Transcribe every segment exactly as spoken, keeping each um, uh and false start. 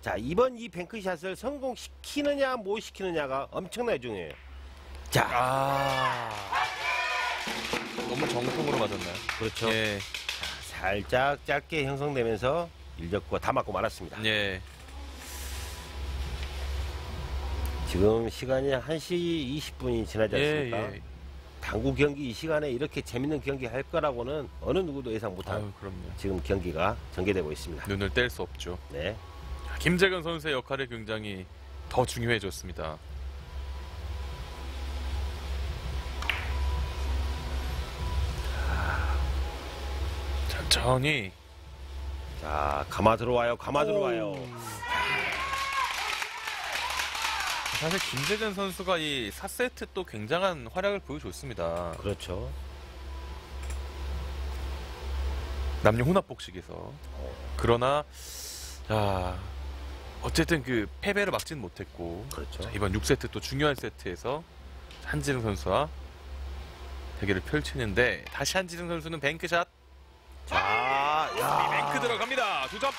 자, 이번 이 뱅크샷을 성공시키느냐 못 시키느냐가 엄청나게 중요해요. 자, 아, 너무 정통으로 맞았나요? 그렇죠. 예, 자, 살짝 짧게 형성되면서 일적과 다 맞고 말았습니다. 예. 지금 시간이 한 시 이십 분이 지나지 않습니까? 예, 예. 당구 경기 이 시간에 이렇게 재밌는 경기 할 거라고는 어느 누구도 예상 못한 아유, 그럼요. 지금 경기가 전개되고 있습니다. 눈을 뗄 수 없죠. 네. 김재근 선수의 역할이 굉장히 더 중요해졌습니다. 천천히. 자, 감아 들어와요. 감아 들어와요. 사실 김재근 선수가 이 사 세트 또 굉장한 활약을 보여줬습니다. 그렇죠. 남녀 혼합 복식에서. 그러나 자, 어쨌든 그 패배를 막지는 못했고, 그렇죠. 자, 이번 육 세트 또 중요한 세트에서 한지승 선수와 대결을 펼치는데 다시 한지승 선수는 뱅크샷. 자, 야. 뱅크 들어갑니다. 두 점.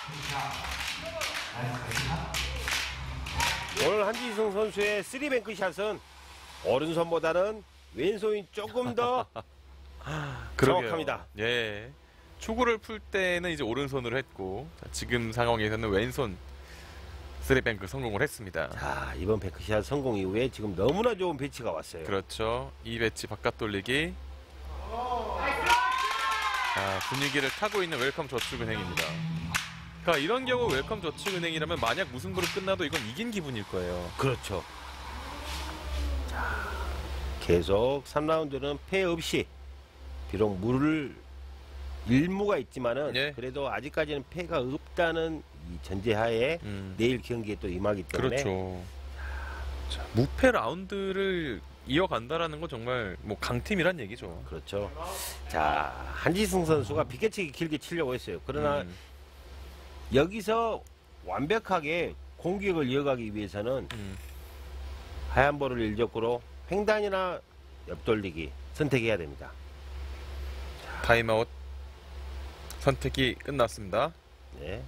오늘 한지승 선수의 쓰리 뱅크 샷은 오른손보다는 왼손이 조금 더 그러게요. 정확합니다. 예. 초구를 풀 때는 이제 오른손으로 했고, 자, 지금 상황에서는 왼손 쓰리뱅크 성공을 했습니다. 자, 이번 뱅크샷 성공 이후에 지금 너무나 좋은 배치가 왔어요. 그렇죠. 이 배치 바깥 돌리기. 자, 분위기를 타고 있는 웰컴 저축은행입니다. 그러니까 이런 경우 웰컴 저축은행이라면 만약 무승부로 끝나도 이건 이긴 기분일 거예요. 그렇죠. 자, 계속 삼 라운드는 패 없이 비록 물을 일무가 있지만은 예. 그래도 아직까지는 패가 없다는 이 전제하에 음. 내일 경기에 또 임하기 때문에 그렇죠. 자, 무패 라운드를 이어간다라는 건 정말 뭐 강팀이란 얘기죠. 그렇죠. 자, 한지승 선수가 비껴치기 길게 치려고 했어요. 그러나 음. 여기서 완벽하게 공격을 이어가기 위해서는 음. 하얀 볼을 일적구로 횡단이나 옆돌리기 선택해야 됩니다. 타임아웃 선택이 끝났습니다. 네.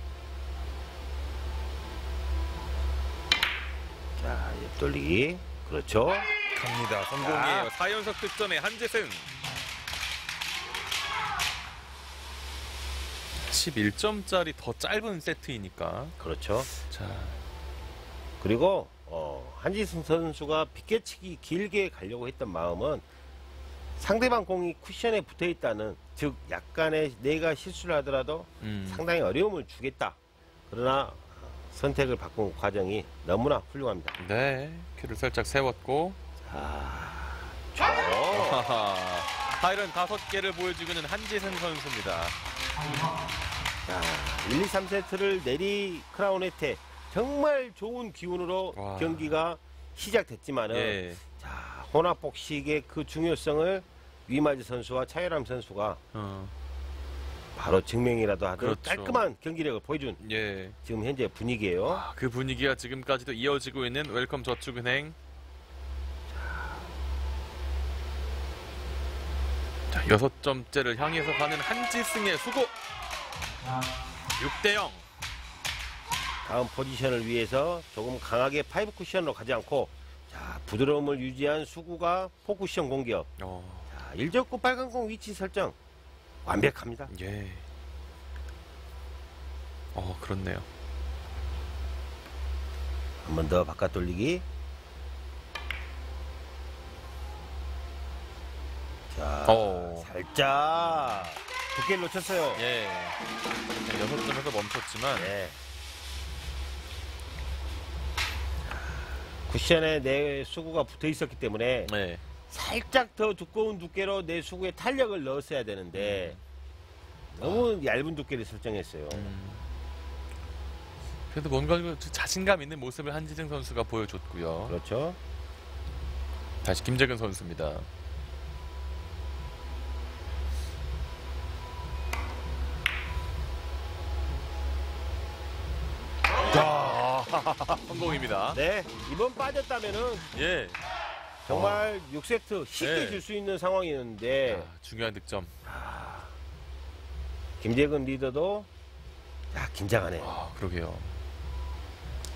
자, 옆돌리기. 그렇죠. 갑니다. 성공이에요. 사 연속 득점의 한지승. 십일 점짜리 더 짧은 세트이니까. 그렇죠. 자, 그리고 어, 한지승 선수가 비껴치기 길게 가려고 했던 마음은 상대방 공이 쿠션에 붙어 있다는, 즉 약간의 내가 실수를 하더라도 음. 상당히 어려움을 주겠다. 그러나 선택을 바꾼 과정이 너무나 훌륭합니다. 네, 큐를 살짝 세웠고. 아, 좋아요. 하하, 하이런 다섯 개를 보여주고 있는 한지승 선수입니다. 자, 일, 이, 삼 세트를 내리 크라운 혜택 정말 좋은 기운으로 와. 경기가 시작됐지만은 예. 자, 혼합복식의 그 중요성을 위마즈 선수와 차유람 선수가 어, 바로 증명이라도 하듯 그렇죠. 깔끔한 경기력을 보여준 예. 지금 현재 분위기예요. 아, 그 분위기가 지금까지도 이어지고 있는 웰컴 저축은행. 자, 여섯 점째를 향해서 가는 한지승의 수고. 육 대 영. 다음 포지션을 위해서 조금 강하게 파이브 쿠션으로 가지 않고 자, 부드러움을 유지한 수구가 포 쿠션 공격. 어, 자, 일적구 빨간 공 위치 설정 완벽합니다. 예. 어, 그렇네요. 한 번 더 바깥 돌리기. 자, 어. 살짝 두께를 놓쳤어요. 예. 여섯 점에서 멈췄지만. 네. 쿠션에 내 수구가 붙어 있었기 때문에 네. 살짝 더 두꺼운 두께로 내 수구에 탄력을 넣었어야 되는데 너무 얇은 두께를 설정했어요. 음. 그래도 뭔가 그 자신감 있는 모습을 한지승 선수가 보여줬고요. 그렇죠. 다시 김재근 선수입니다. 아, 성공입니다. 네, 이번 빠졌다면은 예. 정말 육 세트 쉽게 네. 줄 수 있는 상황이었는데 아, 중요한 득점. 김재근 리더도 야, 긴장하네요. 아, 그러게요.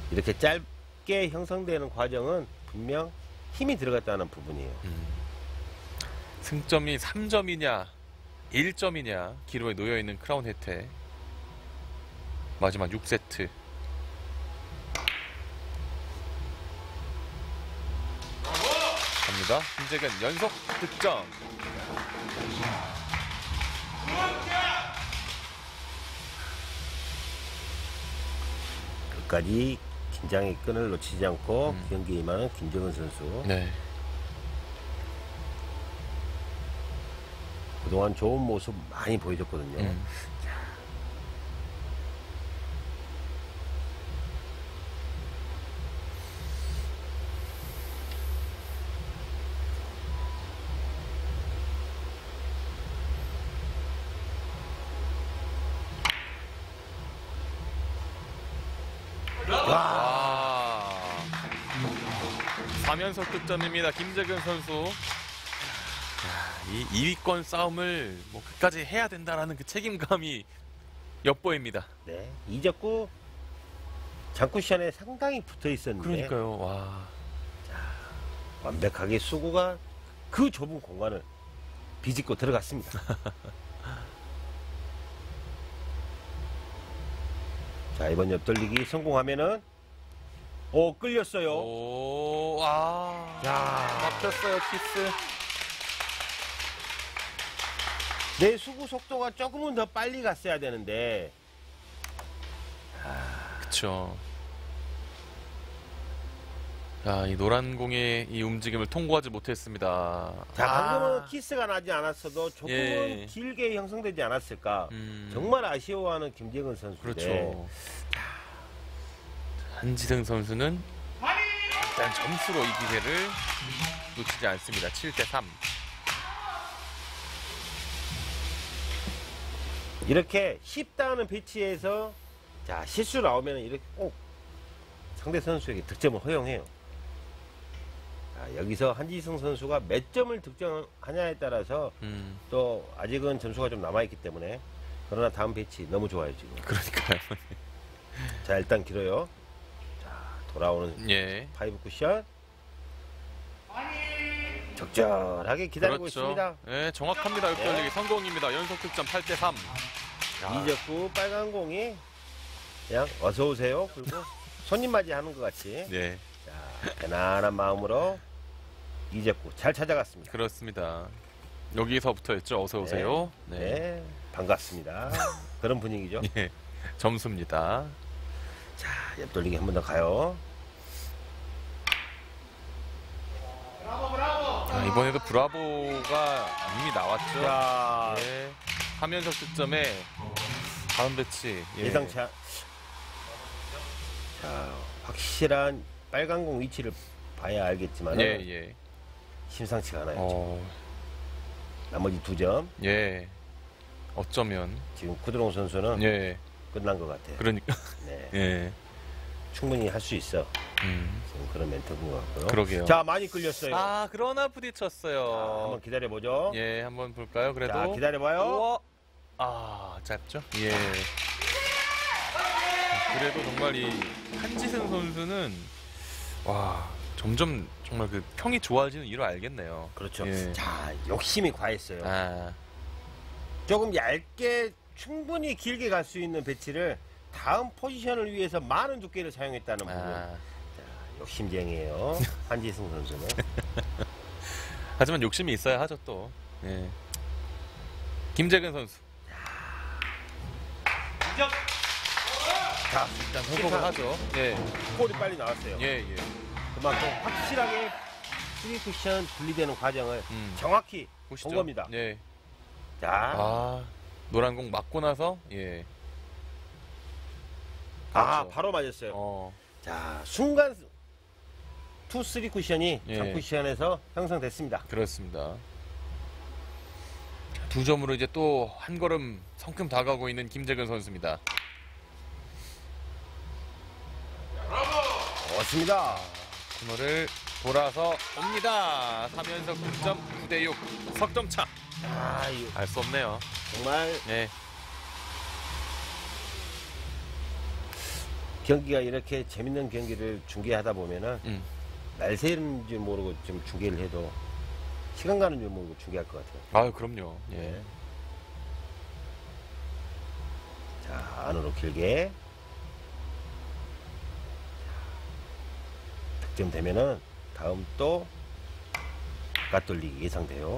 이렇게 짧게 형성되는 과정은 분명 힘이 들어갔다는 부분이에요. 음. 승점이 삼 점이냐 일 점이냐 기로에 놓여있는 크라운 혜태. 마지막 육 세트. 갑니다. 김재근 연속 득점. 끝까지 긴장의 끈을 놓치지 않고 음. 경기에 임하는 김재근 선수. 네. 그동안 좋은 모습 많이 보여줬거든요. 음. 와. 삼 연속 득점입니다. 김재근 선수. 이 이 위권 싸움을 뭐 끝까지 해야 된다라는 그 책임감이 엿보입니다. 네. 이적구 장쿠션에 상당히 붙어 있었는데 그러니까요. 와. 완벽하게 수구가 그 좁은 공간을 비집고 들어갔습니다. 자, 이번 옆돌리기 성공하면은 오, 끌렸어요. 오, 아. 야, 막혔어요, 키스. 내 수구 속도가 조금은 더 빨리 갔어야 되는데. 그쵸. 자, 이 노란 공의 이 움직임을 통과하지 못했습니다. 자, 방금은 아. 키스가 나지 않았어도 조금은 예. 길게 형성되지 않았을까. 음, 정말 아쉬워하는 김재근 선수인데. 그렇죠. 한지승 선수는 일단 점수로 이 기회를 놓치지 않습니다. 칠 대 삼. 이렇게 쉽다 하는 배치에서 자, 실수 나오면 이렇게 꼭 상대 선수에게 득점을 허용해요. 자, 여기서 한지승 선수가 몇 점을 득점하냐에 따라서 음, 또 아직은 점수가 좀 남아있기 때문에, 그러나 다음 배치 너무 좋아요 지금. 그러니까요. 자, 일단 길어요. 자, 돌아오는 예. 파이브 쿠션 적절하게 기다리고 그렇죠. 있습니다. 예, 정확합니다. 역돌리기 성공입니다. 연속 득점 팔 대 삼. 이적구 빨간 공이 그냥 어서 오세요. 그리고 손님 맞이하는 것 같이. 네, 자, 편안한 마음으로 이적구 잘 찾아갔습니다. 그렇습니다. 여기서부터였죠. 어서 오세요. 네, 네. 반갑습니다. 그런 분위기죠. 예, 점수입니다. 자, 옆돌리기 한 번 더 가요. 아, 이번에도 브라보가 이미 나왔죠. 자, 예. 삼 연속 득점에 다음 배치. 예. 예상치 않... 자, 확실한 빨간 공 위치를 봐야 알겠지만 예, 예. 심상치가 않아요. 어, 나머지 두 점 예. 어쩌면. 지금 쿠드롱 선수는 예. 끝난 것 같아요. 그러니까. 네, 예. 충분히 할 수 있어. 음. 지금 그런 멘트인 것 같고요. 그러게요. 자, 많이 끌렸어요. 아, 그러나 자, 부딪혔어요. 한번 기다려보죠. 예, 한번 볼까요? 그래도. 자, 기다려봐요. 우와. 아, 짧죠? 예. 그래도 정말 이 한지승 선수는 와, 점점 정말 그 평이 좋아지는 이유를 알겠네요. 그렇죠. 예. 자, 욕심이 과했어요. 아, 조금 얇게 충분히 길게 갈 수 있는 배치를 다음 포지션을 위해서 많은 두께를 사용했다는 부분. 아. 자, 욕심쟁이에요. 한지승 선수는. 하지만 욕심이 있어야 하죠 또. 예. 김재근 선수. 자, 일단 성공을 하죠. 예, 볼이 빨리 나왔어요. 예, 예. 그만큼 확실하게 쓰리 쿠션 분리되는 과정을 음. 정확히 보시죠. 본 겁니다. 예. 자, 아, 노란 공 맞고 나서 예. 아, 그렇죠. 바로 맞았어요. 어, 자, 순간 투, 쓰리 쿠션이 예. 장 쿠션에서 형성됐습니다. 그렇습니다. 두 점으로 이제 또 한 걸음 성큼 다가오고 있는 김재근 선수입니다. 좋습니다. 코너를 돌아서 옵니다. 삼 연속 득점 구 대 육 석점 차. 아, 이거 알 수 없네요. 정말 네. 경기가 이렇게 재밌는 경기를 중계하다 보면은 음. 날 새는 줄 모르고 좀 중계를 해도 시간 가는 줄 모르고 중계할 것 같아요. 아, 그럼요. 예. 네. 자, 안으로 길게. 득점 되면은 다음 또 바깥돌리기 예상돼요.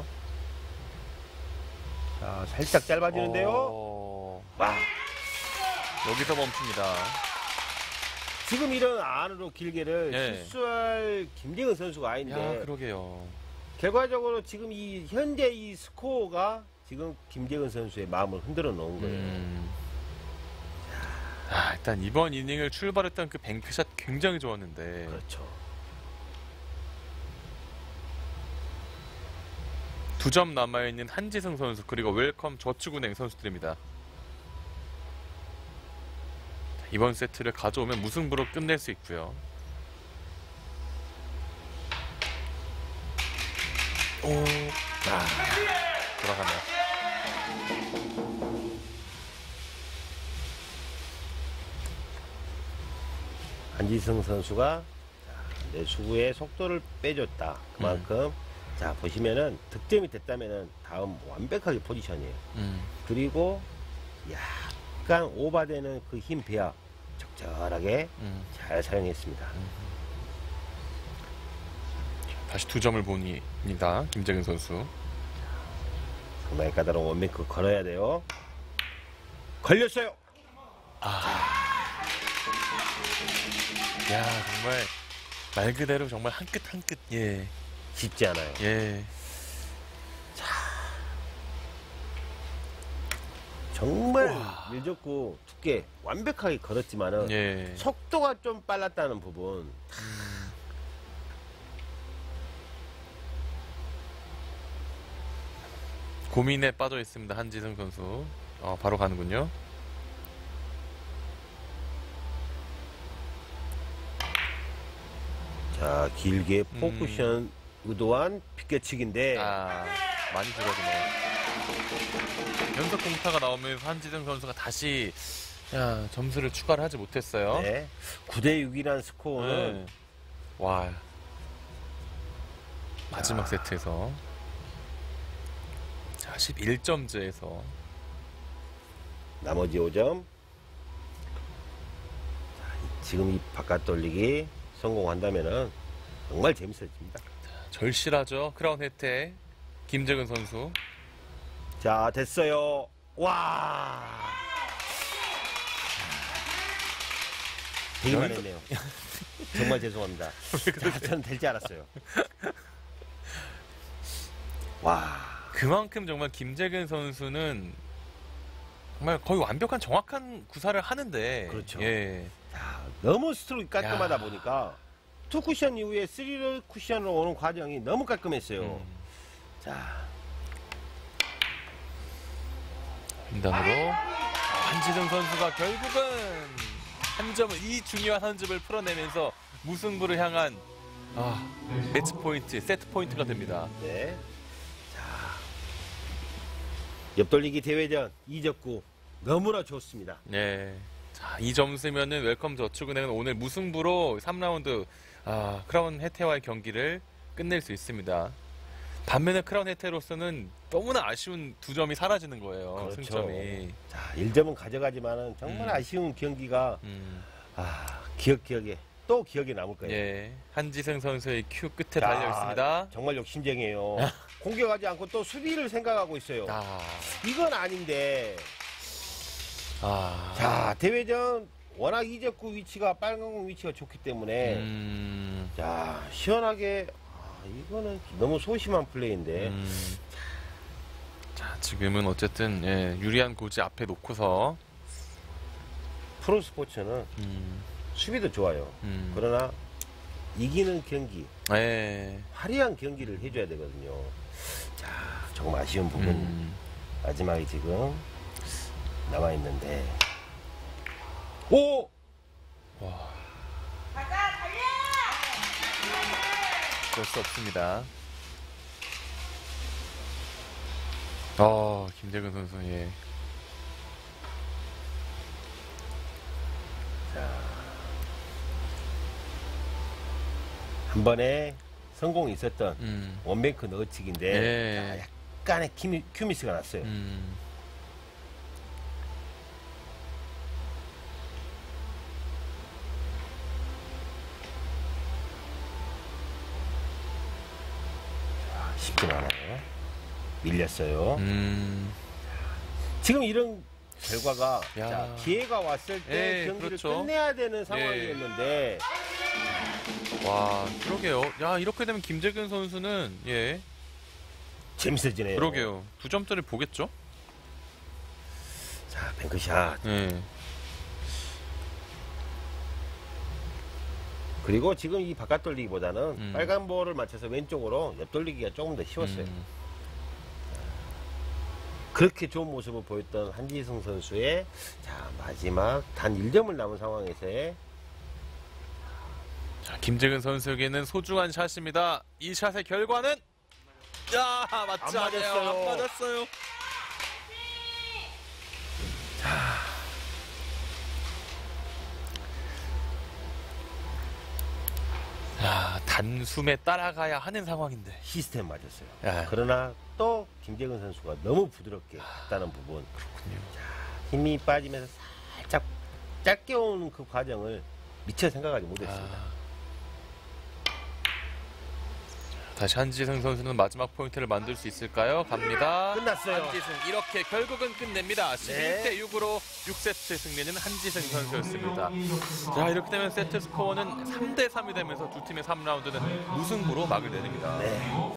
자, 살짝 짧아지는데요. 어... 와, 여기서 멈춥니다. 지금 이런 안으로 길게를 예. 실수할 김재근 선수가 아닌데 야, 그러게요. 결과적으로 지금 이 현재 이 스코어가 지금 김재근 선수의 마음을 흔들어 놓은 거예요. 음... 아, 일단 이번 이닝을 출발했던 그 뱅크샷 굉장히 좋았는데. 그렇죠. 두 점 남아있는 한지승 선수 그리고 웰컴 저축은행 선수들입니다. 이번 세트를 가져오면 무승부로 끝낼 수 있고요. 오, 아, 돌아가네요. 한지승 선수가 내수구의 속도를 빼줬다. 그만큼 음. 자 보시면은 득점이 됐다면은 다음 완벽하게 포지션이에요. 음. 그리고 약간 오버되는 그 힘 배합 적절하게 음. 잘 사용했습니다. 다시 두 점을 보니입니다. 김재근 선수. 상당히 까다로운 원뱅크 걸어야 돼요. 걸렸어요. 야, 정말 말 그대로 정말 한 끗 한 끗. 예. 쉽지 않아요. 예. 정말 우와. 밀접고 두께 완벽하게 걸었지만은 예. 속도가 좀 빨랐다는 부분. 고민에 빠져 있습니다. 한지승 선수. 어, 바로 가는군요. 자 길게 포쿠션 의도한 빗겨치기인데 아, 많이 줄어드네요. 연속 공타가 나오면서 한지승 선수가 다시 야, 점수를 추가를 하지 못했어요. 네. 구 대 육이라는 스코어는 네. 와. 마지막 세트에서 자, 십일 점제에서 나머지 오 점. 자, 지금 이 바깥 돌리기 성공한다면은 정말 재밌어집니다. 절실하죠. 크라운 혜택 김재근 선수. 자 됐어요. 와 되게 많이 했네요. 정말 죄송합니다. 자, 저는 될 줄 알았어요. 와 그만큼 정말 김재근 선수는 정말 거의 완벽한 정확한 구사를 하는데 그렇죠. 예. 야, 너무 스트로크 깔끔하다 야. 보니까 투 쿠션 이후에 쓰리 쿠션으로 오는 과정이 너무 깔끔했어요. 음. 자 횡단으로 한지승 선수가 결국은 한 점을 이 중요한 한 점을 풀어내면서 무승부를 향한 아, 매치 포인트, 세트 포인트가 됩니다. 네. 자, 옆돌리기 대회전 이적구 너무나 좋습니다. 네. 자, 이 점수면은 웰컴 저축은행은 오늘 무승부로 삼 라운드 아, 크라운 혜태와의 경기를 끝낼 수 있습니다. 반면에 크라운 혜태로서는 너무나 아쉬운 두 점이 사라지는 거예요. 그렇죠. 승점이. 자, 일 점은 가져가지만은 정말 음. 아쉬운 경기가 음. 아, 기억 기억에 또 기억에 남을 거예요. 예. 한지승 선수의 큐 끝에 자, 달려 있습니다. 정말 욕심쟁이에요. 공격하지 않고 또 수비를 생각하고 있어요. 아. 이건 아닌데. 아. 자, 대회전 워낙 이적구 위치가 빨간 공 위치가 좋기 때문에 음. 자, 시원하게 아, 이거는 너무 소심한 플레이인데. 음. 자, 지금은 어쨌든 예, 유리한 고지 앞에 놓고서 프로 스포츠는 음. 수비도 좋아요. 음. 그러나 이기는 경기, 예. 화려한 경기를 해줘야 되거든요. 자, 조금 아쉬운 부분 음. 마지막에 지금 남아 있는데. 오! 와. 어쩔 수 없습니다. 어, 김재근 선수, 예. 한 번에 성공이 있었던 음. 원뱅크 넣어치기인데 네. 자, 약간의 큐미, 큐미스가 났어요. 음. 쉽진 않아요. 밀렸어요. 음. 지금 이런 결과가 야. 자, 기회가 왔을 때 예, 경기를 그렇죠. 끝내야 되는 상황이었는데 와, 그러게요. 야, 이렇게 되면 김재균 선수는 예, 재밌어지네요. 그러게요. 두 점짜리 보겠죠? 자, 뱅크샷. 예. 그리고 지금 이 바깥 돌리기보다는 음. 빨간 볼을 맞춰서 왼쪽으로 옆 돌리기가 조금 더 쉬웠어요. 음. 그렇게 좋은 모습을 보였던 한지승 선수의 자, 마지막 단 일 점을 남은 상황에서의 자, 김재근 선수에게는 소중한 샷입니다. 이 샷의 결과는 야, 맞지 안 않아요. 맞았어요. 안 맞았어요. 야, 단숨에 따라가야 하는 상황인데. 시스템 맞았어요. 야. 그러나 또 김재근 선수가 너무 부드럽게 갔다는 부분, 그렇군요. 힘이 빠지면서 살짝 짧게 오는 그 과정을 미처 생각하지 못했습니다. 아. 다시 한지승 선수는 마지막 포인트를 만들 수 있을까요? 갑니다. 끝났어요. 한지승 이렇게 결국은 끝냅니다. 십일 대 육으로 육 세트 승리는 한지승 선수였습니다. 자, 이렇게 되면 세트 스코어는 삼 대 삼이 되면서 두 팀의 삼 라운드는 무승부로 막을 내립니다. 네.